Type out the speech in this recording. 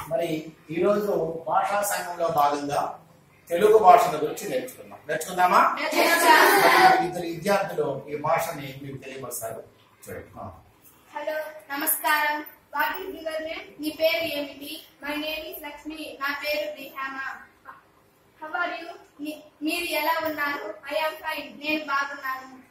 మరి ఈ రోజు భాషా సంఘంలో భాగంగా తెలుగు భాషను గురించి నేర్చుకుందామా? ఇద్దరు విద్యార్థులు ఈ భాషని మీకు తెలియపరుస్తారు. చూడండి. హలో, నమస్కారం. What is your name? నీ పేరు ఏమిటి? My name is Lakshmi. నా పేరు రిహానా. How are you? మీరు ఎలా ఉన్నారు? I am fine. నేను బాగున్నాను.